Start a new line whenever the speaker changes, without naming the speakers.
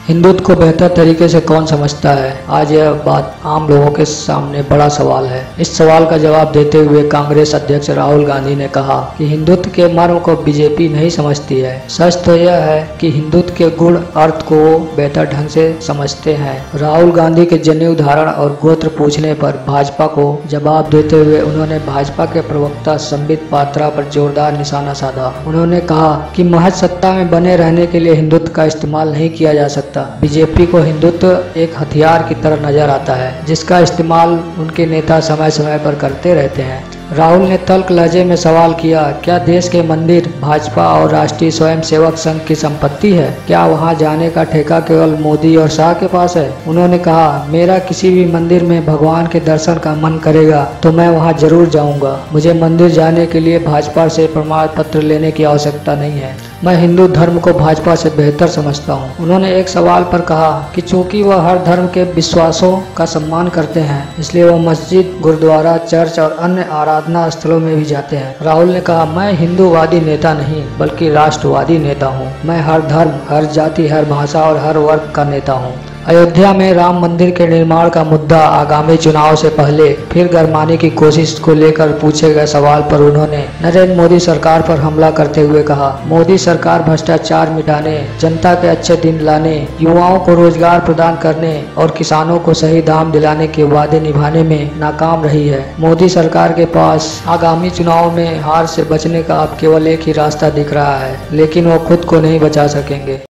हिंदुत्व को बेहतर तरीके से कौन समझता है? आज यह बात आम लोगों के सामने बड़ा सवाल है। इस सवाल का जवाब देते हुए कांग्रेस अध्यक्ष राहुल गांधी ने कहा कि हिंदुत्व के मर्म को बीजेपी नहीं समझती है। सच तो यह है कि हिंदुत्व के गुण अर्थ को वो बेहतर ढंग से समझते हैं। राहुल गांधी के जनेऊ धारण और गोत्र पूछने पर भाजपा को जवाब देते हुए उन्होंने भाजपा के प्रवक्ता संबित पात्रा पर जोरदार निशाना साधा। उन्होंने कहा कि महज सत्ता में बने रहने के लिए हिंदुत्व का इस्तेमाल नहीं किया जा सकता। बीजेपी को हिंदुत्व एक हथियार की तरह नजर आता है, जिसका इस्तेमाल उनके नेता समय समय पर करते रहते हैं। राहुल ने तल्ख लहजे में सवाल किया, क्या देश के मंदिर भाजपा और राष्ट्रीय स्वयंसेवक संघ की संपत्ति है? क्या वहां जाने का ठेका केवल मोदी और शाह के पास है? उन्होंने कहा, मेरा किसी भी मंदिर में भगवान के दर्शन का मन करेगा तो मैं वहां जरूर जाऊंगा। मुझे मंदिर जाने के लिए भाजपा से प्रमाण पत्र लेने की आवश्यकता नहीं है। मैं हिंदू धर्म को भाजपा से बेहतर समझता हूँ। उन्होंने एक सवाल पर कहा कि चूंकि वह हर धर्म के विश्वासों का सम्मान करते हैं, इसलिए वह मस्जिद, गुरुद्वारा, चर्च और अन्य आराधना स्थलों में भी जाते हैं। राहुल ने कहा, मैं हिंदूवादी नेता नहीं बल्कि राष्ट्रवादी नेता हूँ। मैं हर धर्म, हर जाति, हर भाषा और हर वर्ग का नेता हूँ। अयोध्या में राम मंदिर के निर्माण का मुद्दा आगामी चुनाव से पहले फिर गरमाने की कोशिश को लेकर पूछे गए सवाल पर उन्होंने नरेंद्र मोदी सरकार पर हमला करते हुए कहा, मोदी सरकार भ्रष्टाचार मिटाने, जनता के अच्छे दिन लाने, युवाओं को रोजगार प्रदान करने और किसानों को सही दाम दिलाने के वादे निभाने में नाकाम रही है। मोदी सरकार के पास आगामी चुनाव में हार से बचने का अब केवल एक ही रास्ता दिख रहा है, लेकिन वो खुद को नहीं बचा सकेंगे।